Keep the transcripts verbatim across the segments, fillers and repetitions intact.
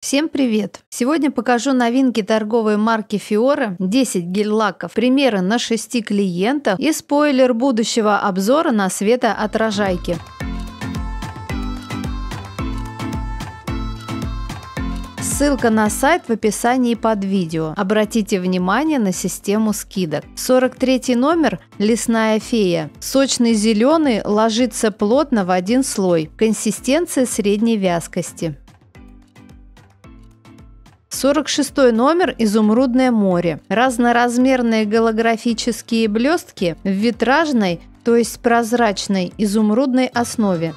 Всем привет! Сегодня покажу новинки торговой марки Fiore, десять гель-лаков, примеры на шести клиентах и спойлер будущего обзора на светоотражайки. Ссылка на сайт в описании под видео. Обратите внимание на систему скидок. сорок третий номер «Лесная фея». Сочный зеленый, ложится плотно в один слой. Консистенция средней вязкости. сорок шестой номер «Изумрудное море». Разноразмерные голографические блестки в витражной, то есть прозрачной, изумрудной основе.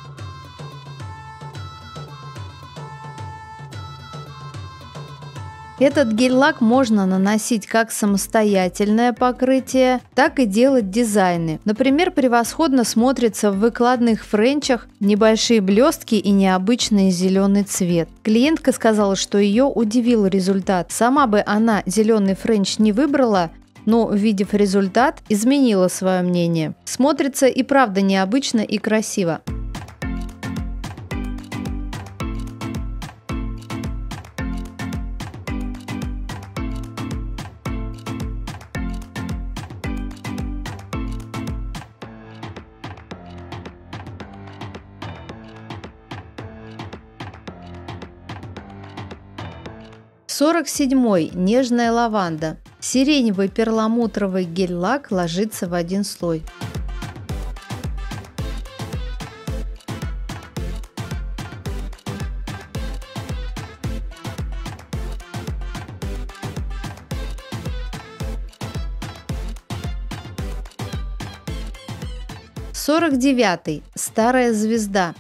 Этот гель-лак можно наносить как самостоятельное покрытие, так и делать дизайны. Например, превосходно смотрится в выкладных френчах небольшие блестки и необычный зеленый цвет. Клиентка сказала, что ее удивил результат. Сама бы она зеленый френч не выбрала, но, увидев результат, изменила свое мнение. Смотрится и правда необычно и красиво. сорок седьмой нежная лаванда. Сиреневый перламутровый гель-лак ложится в один слой. сорок девятый старая звезда.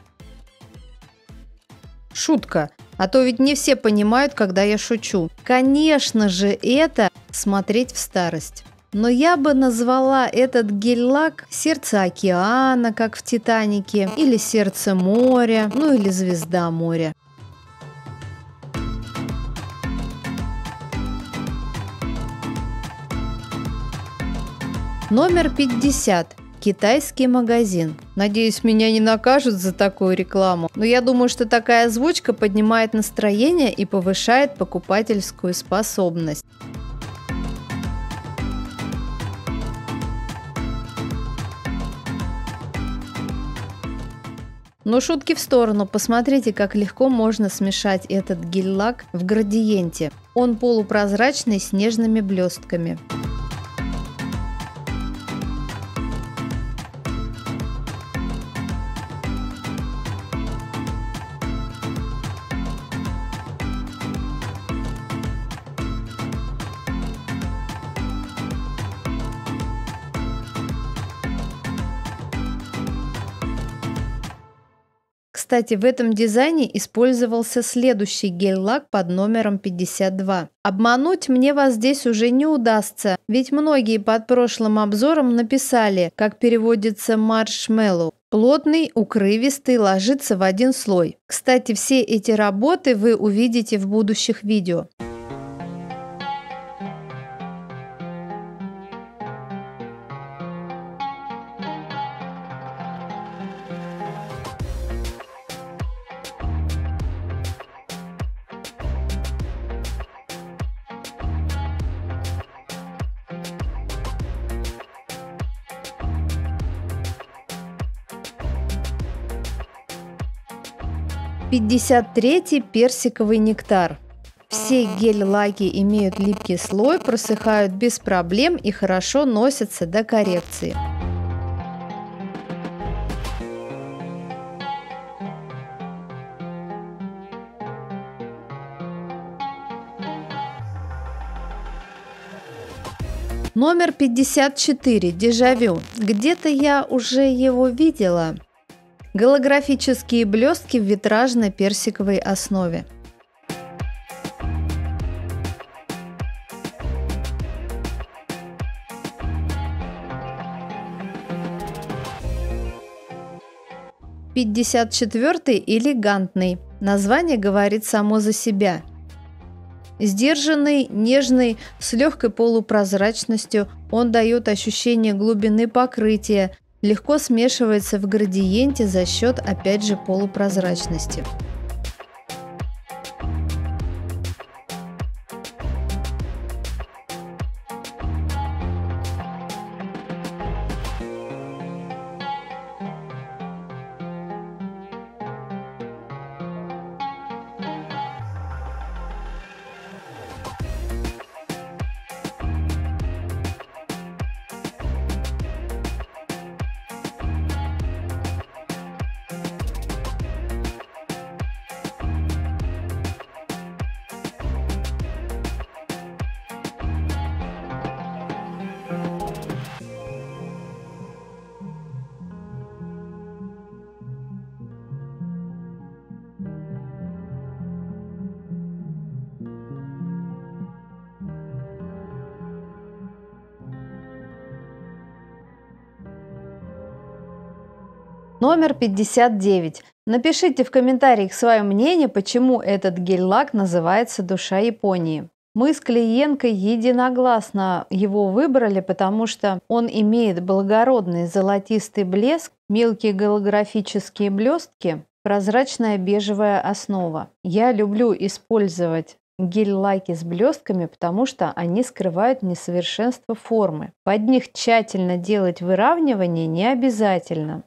Шутка. А то ведь не все понимают, когда я шучу. Конечно же, это смотреть в старость. Но я бы назвала этот гель-лак «Сердце океана», как в «Титанике», или «Сердце моря», ну или «Звезда моря». Номер пятьдесят. Китайский магазин. Надеюсь, меня не накажут за такую рекламу, но я думаю, что такая озвучка поднимает настроение и повышает покупательскую способность. Но шутки в сторону, посмотрите, как легко можно смешать этот гель-лак в градиенте. Он полупрозрачный с нежными блестками. Кстати, в этом дизайне использовался следующий гель-лак под номером пятьдесят два. Обмануть мне вас здесь уже не удастся, ведь многие под прошлым обзором написали, как переводится маршмеллоу. Плотный, укрывистый, ложится в один слой. Кстати, все эти работы вы увидите в будущих видео. пятьдесят третий персиковый нектар. Все гель-лаки имеют липкий слой, просыхают без проблем и хорошо носятся до коррекции. Номер пятьдесят четыре. Дежавю. Где-то я уже его видела. Голографические блестки в витражной персиковой основе. пятьдесят четвёртый элегантный. Название говорит само за себя. Сдержанный, нежный, с легкой полупрозрачностью, он дает ощущение глубины покрытия, легко смешивается в градиенте за счет, опять же, полупрозрачности. Номер пятьдесят девять. Напишите в комментариях свое мнение, почему этот гель-лак называется «Душа Японии». Мы с клиенткой единогласно его выбрали, потому что он имеет благородный золотистый блеск, мелкие голографические блестки, прозрачная бежевая основа. Я люблю использовать гель-лаки с блестками, потому что они скрывают несовершенство формы. Под них тщательно делать выравнивание не обязательно.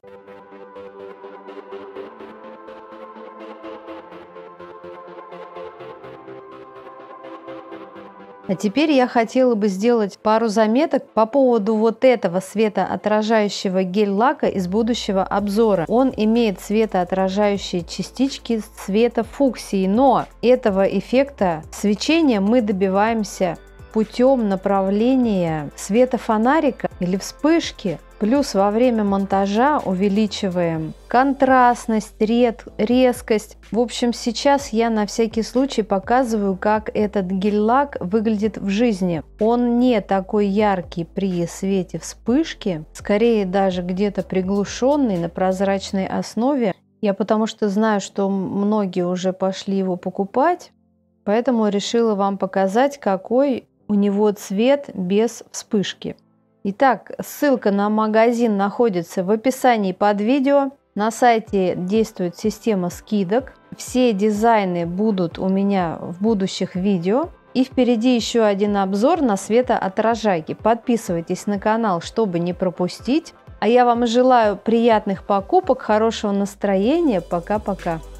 А теперь я хотела бы сделать пару заметок по поводу вот этого светоотражающего гель-лака из будущего обзора. Он имеет светоотражающие частички цвета фуксии, но этого эффекта свечения мы добиваемся путем направления света фонарика или вспышки. Плюс во время монтажа увеличиваем контрастность, ред, резкость. В общем, сейчас я на всякий случай показываю, как этот гель-лак выглядит в жизни. Он не такой яркий при свете вспышки, скорее даже где-то приглушенный на прозрачной основе. Я потому что знаю, что многие уже пошли его покупать, поэтому решила вам показать, какой у него цвет без вспышки. Итак, ссылка на магазин находится в описании под видео. На сайте действует система скидок. Все дизайны будут у меня в будущих видео. И впереди еще один обзор на светоотражайки. Подписывайтесь на канал, чтобы не пропустить. А я вам желаю приятных покупок, хорошего настроения. Пока-пока.